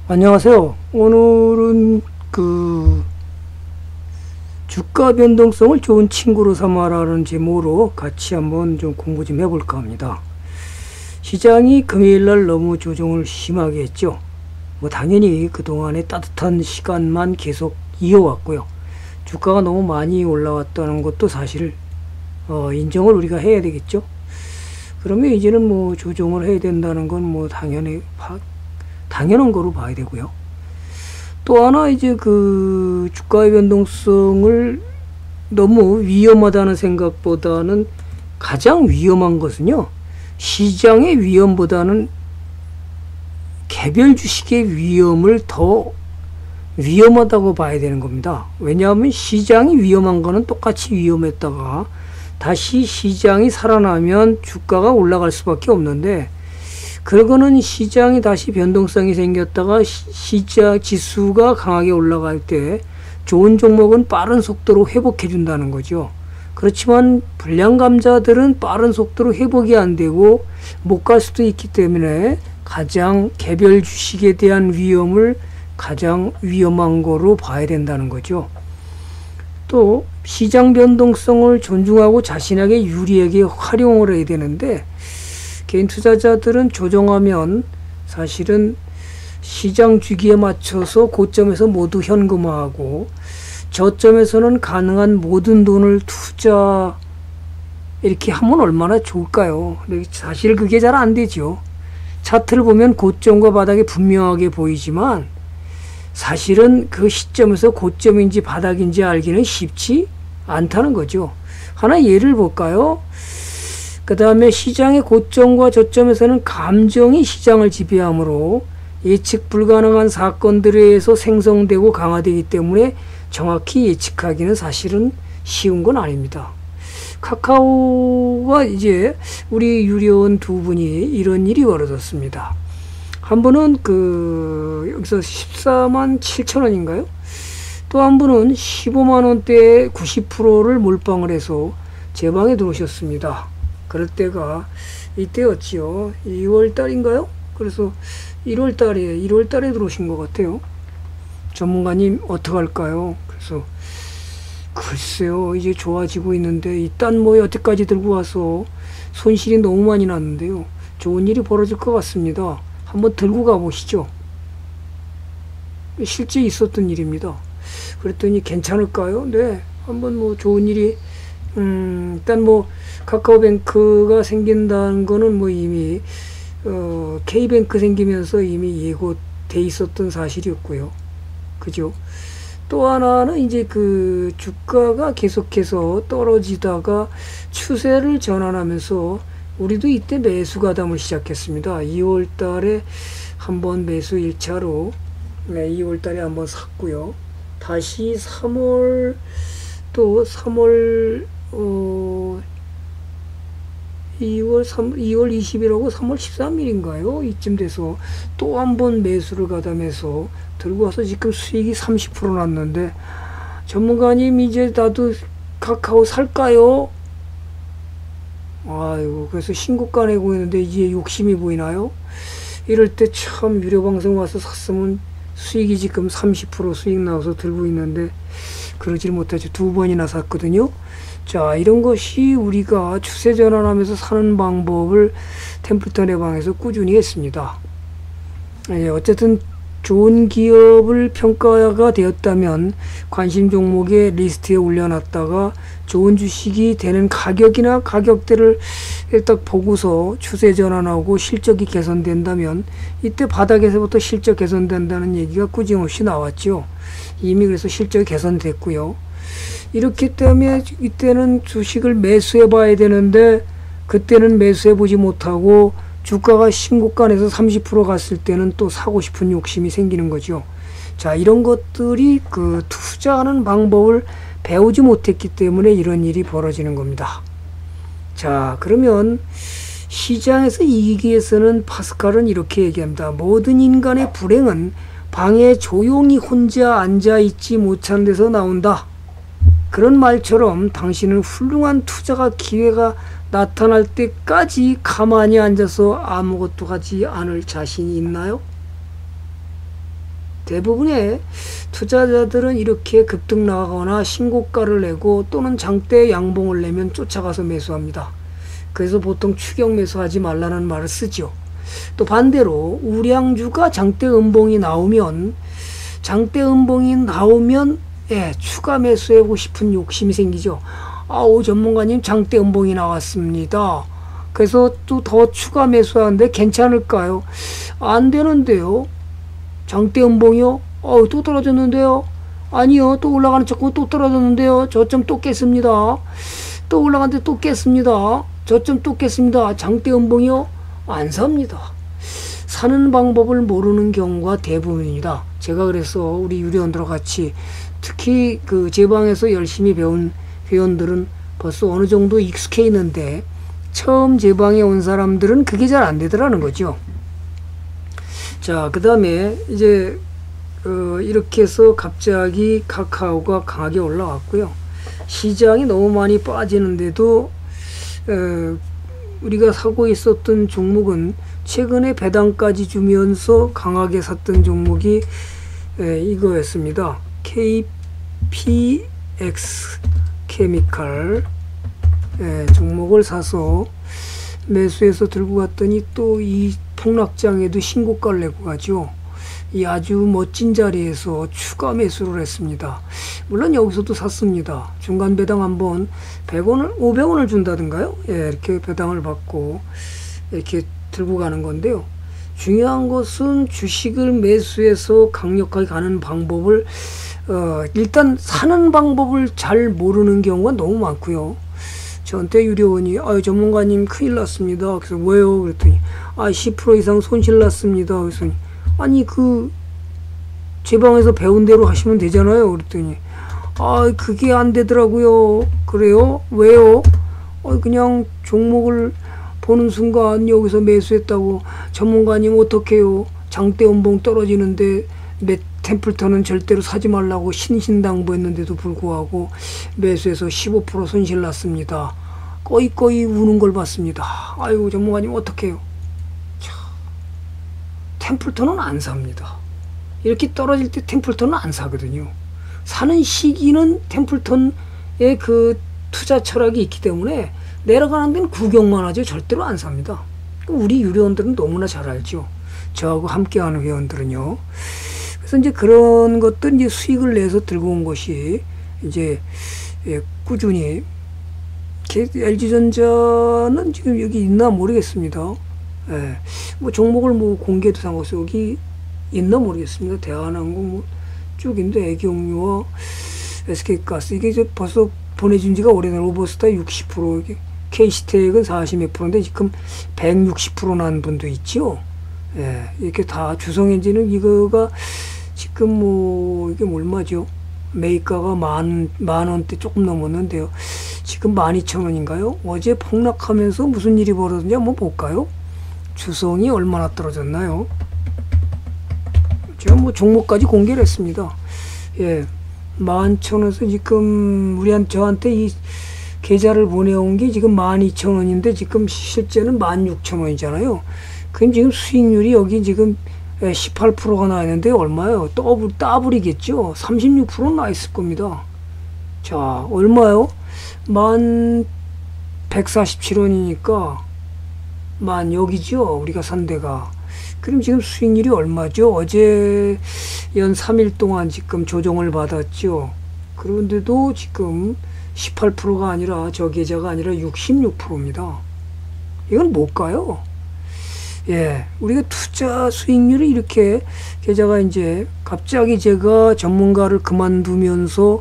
안녕하세요. 오늘은 주가 변동성을 좋은 친구로 삼아라는 제목으로 같이 한번 좀 공부 좀 해볼까 합니다. 시장이 금요일날 너무 조정을 심하게 했죠. 당연히 그동안의 따뜻한 시간만 계속 이어왔고요. 주가가 너무 많이 올라왔다는 것도 사실 인정을 우리가 해야 되겠죠. 그러면 이제는 조정을 해야 된다는 건 당연한 거로 봐야 되고요. 또 하나 이제 주가의 변동성을 너무 위험하다는 생각보다는 가장 위험한 것은요, 시장의 위험보다는 개별 주식의 위험을 더 위험하다고 봐야 되는 겁니다. 왜냐하면 시장이 위험한 거는 똑같이 위험했다가 다시 시장이 살아나면 주가가 올라갈 수밖에 없는데, 그거는 시장이 다시 변동성이 생겼다가 시장 지수가 강하게 올라갈 때 좋은 종목은 빠른 속도로 회복해 준다는 거죠. 그렇지만 불량 감자들은 빠른 속도로 회복이 안 되고 못 갈 수도 있기 때문에 가장 개별 주식에 대한 위험을 가장 위험한 거로 봐야 된다는 거죠. 또 시장 변동성을 존중하고 자신에게 유리하게 활용을 해야 되는데, 개인 투자자들은 조정하면 사실은 시장 주기에 맞춰서 고점에서 모두 현금화하고 저점에서는 가능한 모든 돈을 투자 이렇게 하면 얼마나 좋을까요? 사실 그게 잘 안 되죠. 차트를 보면 고점과 바닥이 분명하게 보이지만 사실은 그 시점에서 고점인지 바닥인지 알기는 쉽지 않다는 거죠. 하나 예를 볼까요? 그 다음에 시장의 고점과 저점에서는 감정이 시장을 지배하므로 예측 불가능한 사건들에 의해서 생성되고 강화되기 때문에 정확히 예측하기는 사실은 쉬운 건 아닙니다. 카카오가 이제 우리 유료원 두 분이 이런 일이 벌어졌습니다. 한 분은 여기서 14만 7천 원인가요? 또 한 분은 15만 원대에 90%를 몰빵을 해서 제 방에 들어오셨습니다. 그럴 때가 이때였지요. 2월 달인가요? 그래서 1월 달에 들어오신 것 같아요. 전문가님 어떡할까요? 그래서 글쎄요, 이제 좋아지고 있는데 일단 여태까지 들고 와서 손실이 너무 많이 났는데요. 좋은 일이 벌어질 것 같습니다. 한번 들고 가보시죠. 실제 있었던 일입니다. 그랬더니 괜찮을까요? 네, 한번 좋은 일이 일단 카카오뱅크가 생긴다는 거는 이미 K뱅크 생기면서 이미 예고돼 있었던 사실이었고요. 그죠? 또 하나는 이제 주가가 계속해서 떨어지다가 추세를 전환하면서 우리도 이때 매수 가담을 시작했습니다. 2월 달에 한번 매수 1차로 2월 달에 한번 샀고요. 다시 3월 2월 20일하고 3월 13일인가요? 이쯤 돼서 또 한 번 매수를 가담해서 들고 와서 지금 수익이 30% 났는데, 전문가님 이제 나도 카카오 살까요? 아이고, 그래서 신고가 내고 있는데 이제 욕심이 보이나요? 이럴 때 참 유료방송 와서 샀으면 수익이 지금 30% 수익 나와서 들고 있는데 그러질 못하죠. 2번이나 샀거든요. 자, 이런 것이 우리가 추세 전환하면서 사는 방법을 템플턴의 방에서 꾸준히 했습니다. 어쨌든 좋은 기업을 평가가 되었다면 관심 종목의 리스트에 올려놨다가 좋은 주식이 되는 가격이나 가격대를 딱 보고서 추세 전환하고 실적이 개선된다면 이때 바닥에서부터 실적 개선된다는 얘기가 꾸준히 나왔죠. 이미 그래서 실적이 개선됐고요. 이렇기 때문에 이때는 주식을 매수해 봐야 되는데 그때는 매수해 보지 못하고 주가가 신고가에서 30% 갔을 때는 또 사고 싶은 욕심이 생기는 거죠. 자, 이런 것들이 투자하는 방법을 배우지 못했기 때문에 이런 일이 벌어지는 겁니다. 자, 그러면 시장에서 이기기 위해서는 파스칼은 이렇게 얘기합니다. 모든 인간의 불행은 방에 조용히 혼자 앉아있지 못한 데서 나온다. 그런 말처럼 당신은 훌륭한 투자가 기회가 나타날 때까지 가만히 앉아서 아무것도 하지 않을 자신이 있나요? 대부분의 투자자들은 이렇게 급등 나가거나 신고가를 내고 또는 장대 양봉을 내면 쫓아가서 매수합니다. 그래서 보통 추격 매수하지 말라는 말을 쓰죠. 또 반대로 우량주가 장대 음봉이 나오면 추가 매수하고 싶은 욕심이 생기죠. 아우, 전문가님 장대 음봉이 나왔습니다. 그래서 또 더 추가 매수하는데 괜찮을까요? 안 되는데요. 장대 음봉이요? 또 떨어졌는데요. 아니요, 또 올라가는 척하고 또 떨어졌는데요. 저점 또 깼습니다. 또 올라가는데 또 깼습니다. 저점 또 깼습니다. 장대 음봉이요? 안 삽니다. 사는 방법을 모르는 경우가 대부분입니다. 제가 그래서 우리 유료원들과 같이 특히 그 제 방에서 열심히 배운 회원들은 벌써 어느 정도 익숙해 있는데 처음 제 방에 온 사람들은 그게 잘 안 되더라는 거죠. 자, 그 다음에 이제 이렇게 해서 갑자기 카카오가 강하게 올라왔고요. 시장이 너무 많이 빠지는데도 우리가 사고 있었던 종목은 최근에 배당까지 주면서 강하게 샀던 종목이 이거였습니다. KPX 케미칼 종목을 사서 매수해서 들고 갔더니 또 이 폭락장에도 신고가를 내고 가죠. 이 아주 멋진 자리에서 추가 매수를 했습니다. 물론 여기서도 샀습니다. 중간 배당 한번 100원을 500원을 준다든가요? 이렇게 배당을 받고 이렇게 들고 가는 건데요. 중요한 것은 주식을 매수해서 강력하게 가는 방법을 일단 사는 방법을 잘 모르는 경우가 너무 많고요. 저한테 유료원이 전문가님 큰일 났습니다. 그래서 왜요? 그랬더니 10% 이상 손실 났습니다. 그래서 아니 제 방에서 배운 대로 하시면 되잖아요. 그랬더니 그게 안 되더라고요. 그래요? 왜요? 그냥 종목을 보는 순간 여기서 매수했다고 전문가님 어떡해요? 장대 음봉 떨어지는데 템플턴은 절대로 사지 말라고 신신당부했는데도 불구하고 매수해서 15% 손실 났습니다. 꺼이꺼이 우는 걸 봤습니다. 아이고, 전문가님 어떡해요? 템플턴은 안 삽니다. 이렇게 떨어질 때 템플턴은 안 사거든요. 사는 시기는 템플턴의 그 투자 철학이 있기 때문에 내려가는 데는 구경만 하죠. 절대로 안 삽니다. 우리 유료원들은 너무나 잘 알죠. 저하고 함께하는 회원들은요. 그래서 이제 그런 것들 이제 수익을 내서 들고 온 것이 이제 꾸준히 LG전자는 지금 여기 있나 모르겠습니다. 뭐 종목을 뭐 공개도 상관없어요. 여기 있나 모르겠습니다. 대한항공 쭉 있는데 애경유와 SK가스 이게 이제 벌써 보내준 지가 오래된 로버스타 60% 이게 K시텍은 40몇 %인데 지금 160% 난 분도 있죠. 이렇게 다 주성엔진은 이거가 지금 뭐 이게 얼마죠? 매입가가 만 원대 조금 넘었는데요. 지금 12,000원인가요? 어제 폭락하면서 무슨 일이 벌어졌냐 한번 볼까요? 주성이 얼마나 떨어졌나요? 제가 뭐 종목까지 공개를 했습니다. 11,000원에서 지금 저한테 이 계좌를 보내온 게 지금 12,000원인데 지금 실제는 16,000원이잖아요. 그럼 지금 수익률이 여기 지금 18%가 나 있는데 얼마예요? 더블이겠죠? 36% 나 있을 겁니다. 자, 얼마요? 1,147원이니까 여기죠? 우리가 산 데가. 그럼 지금 수익률이 얼마죠? 어제 연 3일 동안 지금 조정을 받았죠. 그런데도 지금 18%가 아니라 저 계좌가 아니라 66%입니다. 이건 뭘까요? 우리가 투자 수익률이 이렇게 계좌가 이제 갑자기 제가 전문가를 그만두면서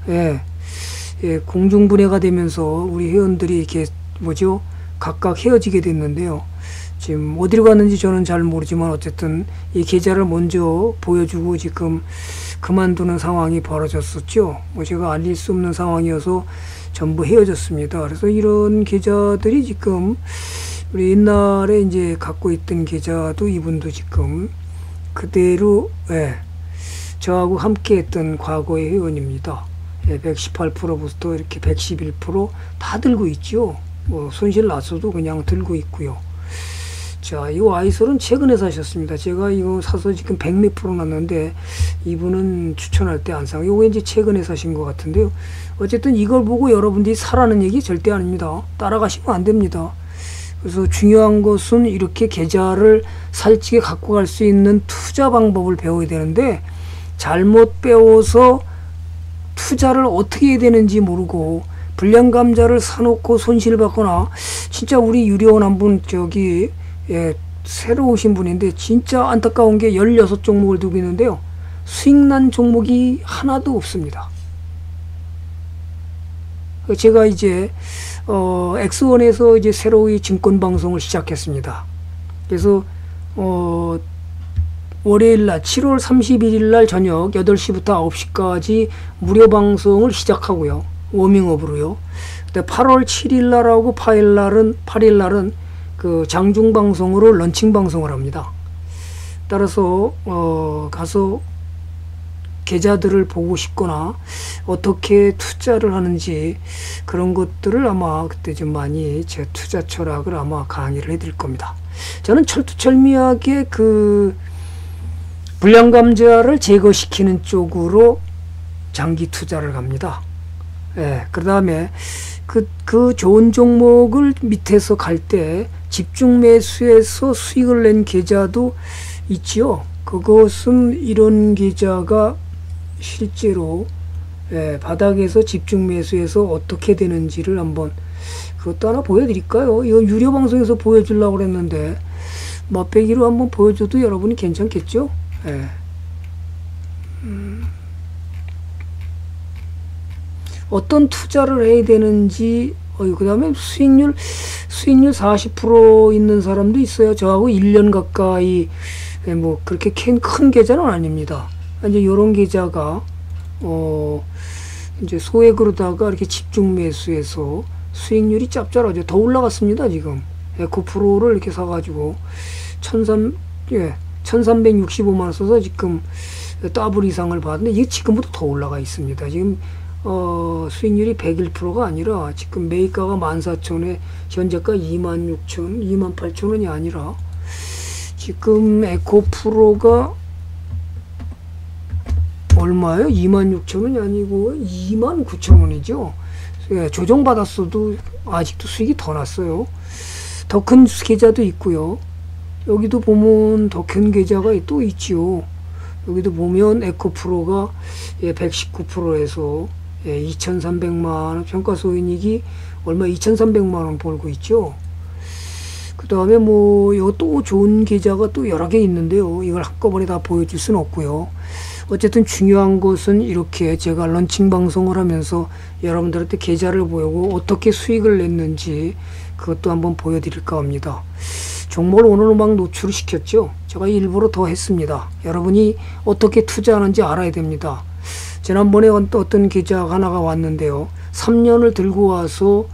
공중분해가 되면서 우리 회원들이 이렇게 각각 헤어지게 됐는데요. 지금 어디로 갔는지 저는 잘 모르지만 어쨌든 이 계좌를 먼저 보여주고 지금 그만두는 상황이 벌어졌었죠. 제가 알릴 수 없는 상황이어서 전부 헤어졌습니다. 그래서 이런 계좌들이 지금 우리 옛날에 이제 갖고 있던 계좌도 이분도 지금 그대로 저하고 함께 했던 과거의 회원입니다. 118%부터 이렇게 111% 다 들고 있죠. 뭐 손실 났어도 그냥 들고 있고요. 자, 이 아이솔은 최근에 사셨습니다. 제가 이거 사서 지금 100몇 프로 났는데 이분은 추천할 때 안 사고 이거 이제 최근에 사신 것 같은데요. 어쨌든 이걸 보고 여러분들이 사라는 얘기 절대 아닙니다. 따라가시면 안 됩니다. 그래서 중요한 것은 이렇게 계좌를 살찌게 갖고 갈 수 있는 투자 방법을 배워야 되는데 잘못 배워서 투자를 어떻게 해야 되는지 모르고 불량감자를 사놓고 손실 받거나 진짜 우리 유료원 한 분 저기 새로 오신 분인데 진짜 안타까운 게 16종목을 두고 있는데요. 수익난 종목이 하나도 없습니다. 제가 이제 엑스원에서 이제 새로이 증권 방송을 시작했습니다. 그래서 월요일날 7월 31일날 저녁 8시부터 9시까지 무료 방송을 시작하고요. 워밍업으로요. 근데 8월 7일날하고 8일날은 그 장중 방송으로 런칭 방송을 합니다. 따라서 가서 계좌들을 보고 싶거나 어떻게 투자를 하는지 그런 것들을 아마 그때 좀 많이 제 투자 철학을 아마 강의를 해드릴 겁니다. 저는 철두철미하게 그 불량감자를 제거시키는 쪽으로 장기 투자를 갑니다. 예, 그 다음에 그 좋은 종목을 밑에서 갈 때 집중 매수해서 수익을 낸 계좌도 있지요. 그것은 이런 계좌가 실제로 바닥에서 집중 매수해서 어떻게 되는지를 한번 그것도 하나 보여드릴까요? 이거 유료 방송에서 보여주려고 그랬는데 맛배기로 한번 보여줘도 여러분이 괜찮겠죠? 예. 어떤 투자를 해야 되는지 그 다음에 수익률 40% 있는 사람도 있어요. 저하고 1년 가까이 뭐 그렇게 큰 계좌는 아닙니다. 이제 요런 계좌가 이제 소액으로다가 이렇게 집중 매수해서 수익률이 짭짤하죠. 더 올라갔습니다. 지금 9%를 이렇게 사가지고 1365만 원 써서 지금 더블 이상을 받는데 이게 지금부터 더 올라가 있습니다. 지금 수익률이 101%가 아니라 지금 매입가가 14,000원에 현재가 26,000원, 28,000원이 아니라 지금 에코프로가 얼마예요? 26,000원이 아니고 29,000원이죠. 조정받았어도 아직도 수익이 더 났어요. 더 큰 계좌도 있고요. 여기도 보면 더 큰 계좌가 또 있지요. 여기도 보면 에코프로가 119%에서 2,300만원 평가소인익이 얼마 2,300만원 벌고 있죠. 그 다음에 뭐 이거 또 좋은 계좌가 또 여러 개 있는데요. 이걸 한꺼번에 다 보여줄 수는 없고요. 어쨌든 중요한 것은 이렇게 제가 런칭 방송을 하면서 여러분들한테 계좌를 보이고 어떻게 수익을 냈는지 그것도 한번 보여드릴까 합니다. 종목을 오늘은 막 노출을 시켰죠. 제가 일부러 더 했습니다. 여러분이 어떻게 투자하는지 알아야 됩니다. 지난번에 어떤 계좌 하나가 왔는데요. 3년을 들고 와서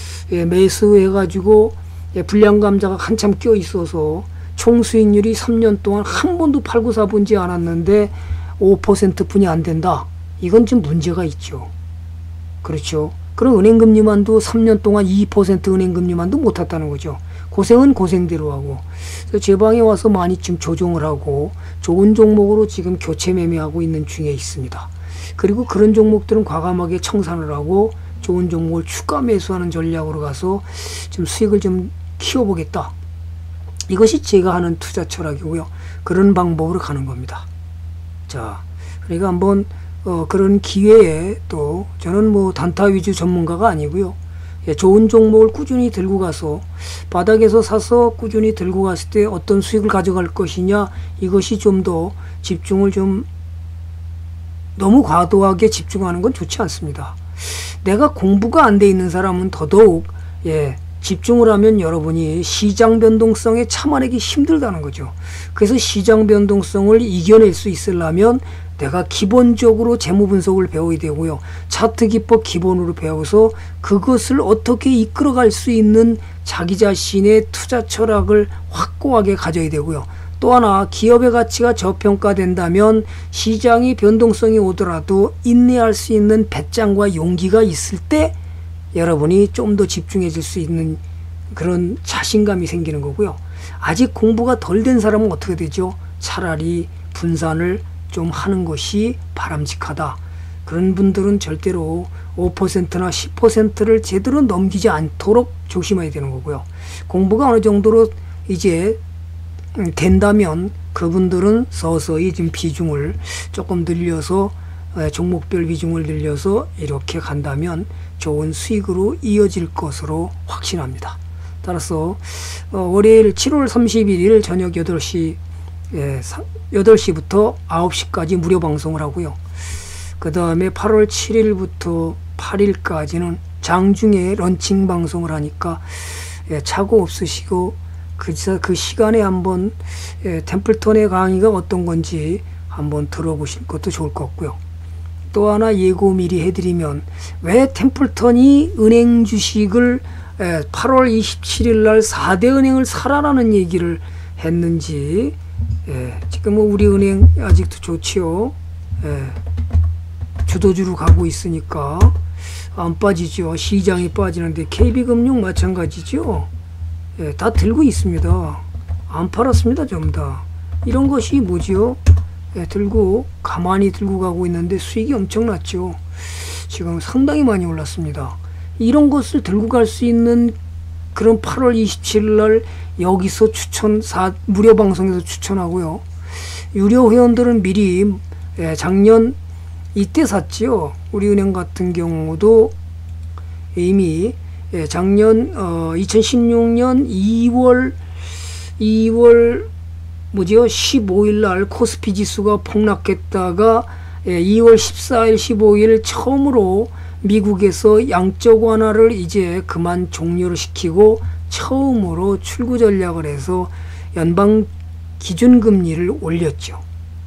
매수해가지고 불량감자가 한참 껴 있어서 총 수익률이 3년 동안 한 번도 팔고 사본지 않았는데 5%뿐이 안 된다. 이건 좀 문제가 있죠. 그렇죠. 그럼 은행금리만도 3년 동안 2% 은행금리만도 못 탔다는 거죠. 고생은 고생대로 하고. 그래서 제 방에 와서 많이 지금 조정을 하고 좋은 종목으로 지금 교체 매매하고 있는 중에 있습니다. 그리고 그런 종목들은 과감하게 청산을 하고 좋은 종목을 추가 매수하는 전략으로 가서 좀 수익을 좀 키워보겠다. 이것이 제가 하는 투자 철학이고요. 그런 방법으로 가는 겁니다. 자, 그러니까 한번 그런 기회에 또 저는 뭐 단타 위주 전문가가 아니고요. 좋은 종목을 꾸준히 들고 가서 바닥에서 사서 꾸준히 들고 갔을 때 어떤 수익을 가져갈 것이냐, 이것이 좀 더 집중을 좀 너무 과도하게 집중하는 건 좋지 않습니다. 내가 공부가 안 돼 있는 사람은 더더욱 집중을 하면 여러분이 시장 변동성에 참아내기 힘들다는 거죠. 그래서 시장 변동성을 이겨낼 수 있으려면 내가 기본적으로 재무 분석을 배워야 되고요. 차트 기법 기본으로 배워서 그것을 어떻게 이끌어갈 수 있는 자기 자신의 투자 철학을 확고하게 가져야 되고요. 또 하나, 기업의 가치가 저평가된다면 시장이 변동성이 오더라도 인내할 수 있는 배짱과 용기가 있을 때 여러분이 좀 더 집중해질 수 있는 그런 자신감이 생기는 거고요. 아직 공부가 덜 된 사람은 어떻게 되죠? 차라리 분산을 좀 하는 것이 바람직하다. 그런 분들은 절대로 5%나 10%를 제대로 넘기지 않도록 조심해야 되는 거고요. 공부가 어느 정도로 이제 된다면 그분들은 서서히 지금 비중을 조금 늘려서 종목별 비중을 늘려서 이렇게 간다면 좋은 수익으로 이어질 것으로 확신합니다. 따라서 월요일 7월 31일 저녁 8시 8시부터 9시까지 무료 방송을 하고요. 그 다음에 8월 7일부터 8일까지는 장중에 런칭 방송을 하니까 착오 없으시고 그 시간에 한번 템플턴의 강의가 어떤 건지 한번 들어보실 것도 좋을 것 같고요. 또 하나 예고 미리 해드리면 왜 템플턴이 은행 주식을 8월 27일 날 4대 은행을 사라라는 얘기를 했는지 지금 뭐 우리은행 아직도 좋지요. 주도주로 가고 있으니까 안 빠지죠. 시장이 빠지는데 KB금융 마찬가지죠. 다 들고 있습니다. 안 팔았습니다. 전부 다. 이런 것이 뭐지요? 들고 가만히 들고 가고 있는데 수익이 엄청났죠. 지금 상당히 많이 올랐습니다. 이런 것을 들고 갈 수 있는 그런 8월 27일 날 여기서 무료 방송에서 추천하고요. 유료 회원들은 미리 작년 이때 샀지요. 우리은행 같은 경우도 이미 작년 2016년 2월 뭐죠? 15일 날 코스피 지수가 폭락했다가 2월 14일, 15일 처음으로 미국에서 양적 완화를 이제 그만 종료를 시키고 처음으로 출구 전략을 해서 연방 기준금리를 올렸죠.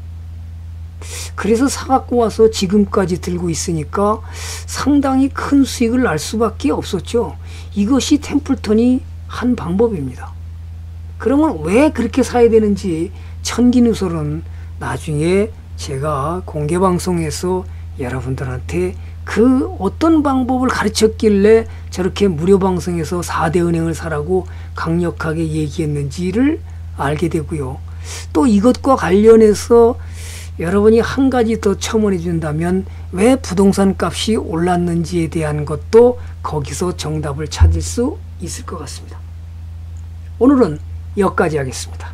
그래서 사갖고 와서 지금까지 들고 있으니까 상당히 큰 수익을 날 수밖에 없었죠. 이것이 템플턴이 한 방법입니다. 그러면 왜 그렇게 사야 되는지 천기누설은 나중에 제가 공개방송에서 여러분들한테 그 어떤 방법을 가르쳤길래 저렇게 무료 방송에서 4대 은행을 사라고 강력하게 얘기했는지를 알게 되고요. 또 이것과 관련해서 여러분이 한 가지 더 첨언해 준다면 왜 부동산 값이 올랐는지에 대한 것도 거기서 정답을 찾을 수 있을 것 같습니다. 오늘은 여기까지 하겠습니다.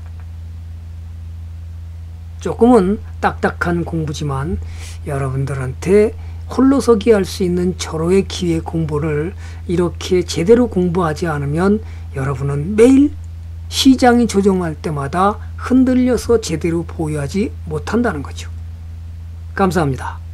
조금은 딱딱한 공부지만 여러분들한테 홀로서기 할 수 있는 절호의 기회 공부를 이렇게 제대로 공부하지 않으면 여러분은 매일 시장이 조정할 때마다 흔들려서 제대로 보유하지 못한다는 거죠. 감사합니다.